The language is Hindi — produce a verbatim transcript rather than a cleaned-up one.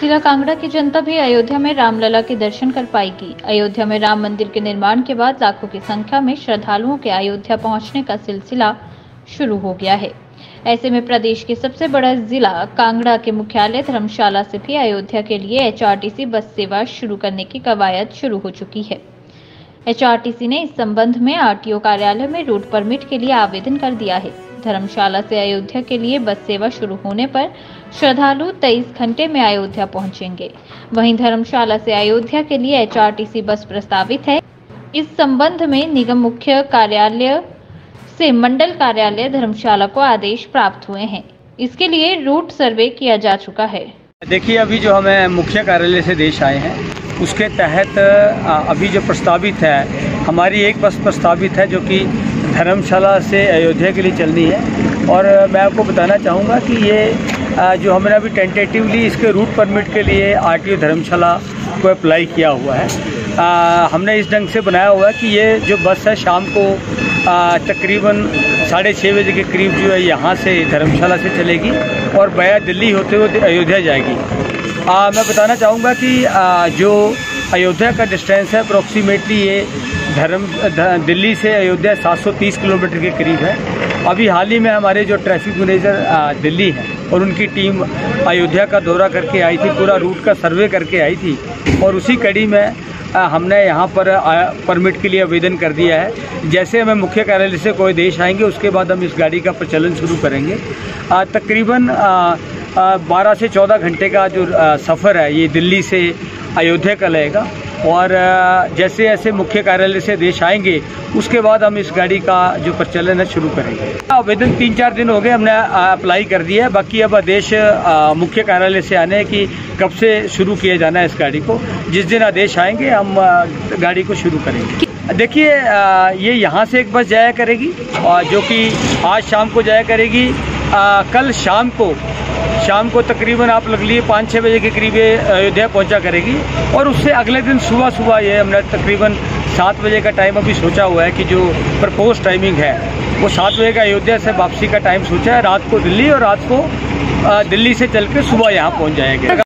जिला कांगड़ा की जनता भी अयोध्या में रामलला के दर्शन कर पाएगी। अयोध्या में राम मंदिर के निर्माण के बाद लाखों की संख्या में श्रद्धालुओं के अयोध्या पहुंचने का सिलसिला शुरू हो गया है। ऐसे में प्रदेश के सबसे बड़ा जिला कांगड़ा के मुख्यालय धर्मशाला से भी अयोध्या के लिए एच आर टी सी बस सेवा शुरू करने की कवायद शुरू हो चुकी है। एच आर टी सी ने इस संबंध में आर टी ओ कार्यालय में रूट परमिट के लिए आवेदन कर दिया है। धर्मशाला से अयोध्या के लिए बस सेवा शुरू होने पर श्रद्धालु तेईस घंटे में अयोध्या पहुंचेंगे। वहीं धर्मशाला से अयोध्या के लिए एच आर टी सी बस प्रस्तावित है। इस संबंध में निगम मुख्य कार्यालय से मंडल कार्यालय धर्मशाला को आदेश प्राप्त हुए हैं। इसके लिए रूट सर्वे किया जा चुका है। देखिए, अभी जो हमें मुख्य कार्यालय से देश आए हैं उसके तहत अभी जो प्रस्तावित है, हमारी एक बस प्रस्तावित है जो कि धर्मशाला से अयोध्या के लिए चलनी है। और मैं आपको बताना चाहूँगा कि ये जो हमने अभी टेंटेटिवली इसके रूट परमिट के लिए आर टी ओ धर्मशाला को अप्लाई किया हुआ है। आ, हमने इस ढंग से बनाया हुआ है कि ये जो बस है शाम को तकरीबन साढ़े छः बजे के करीब जो है यहाँ से धर्मशाला से चलेगी और बया दिल्ली होते हुए अयोध्या जाएगी। आ, मैं बताना चाहूँगा कि आ, जो अयोध्या का डिस्टेंस है अप्रोक्सीमेटली ये धर्म दिल्ली से अयोध्या सात सौ तीस किलोमीटर के करीब है। अभी हाल ही में हमारे जो ट्रैफिक मैनेजर दिल्ली है और उनकी टीम अयोध्या का दौरा करके आई थी, पूरा रूट का सर्वे करके आई थी और उसी कड़ी में हमने यहाँ पर परमिट के लिए आवेदन कर दिया है। जैसे हमें मुख्य कार्यालय से कोई देश आएंगे उसके बाद हम इस गाड़ी का प्रचलन शुरू करेंगे। तकरीबन बारह से चौदह घंटे का जो सफ़र है ये दिल्ली से अयोध्या का लगेगा और जैसे जैसे मुख्य कार्यालय से देश आएंगे उसके बाद हम इस गाड़ी का जो प्रचलन है शुरू करेंगे। आवेदन तीन चार दिन हो गए, हमने अप्लाई कर दिया है। बाकी अब आदेश मुख्य कार्यालय से आने हैं कि कब से शुरू किया जाना है इस गाड़ी को। जिस दिन आदेश आएंगे हम गाड़ी को शुरू करेंगे। देखिए, ये यहाँ से एक बस जाया करेगी और जो कि आज शाम को जाया करेगी। कल शाम को शाम को तकरीबन आप लग लीजिए पाँच छः बजे के करीब अयोध्या पहुंचा करेगी और उससे अगले दिन सुबह सुबह ये हमने तकरीबन सात बजे का टाइम अभी सोचा हुआ है कि जो प्रपोज टाइमिंग है वो सात बजे का अयोध्या से वापसी का टाइम सोचा है। रात को दिल्ली और रात को दिल्ली से चल के सुबह यहाँ पहुँच जाएंगे।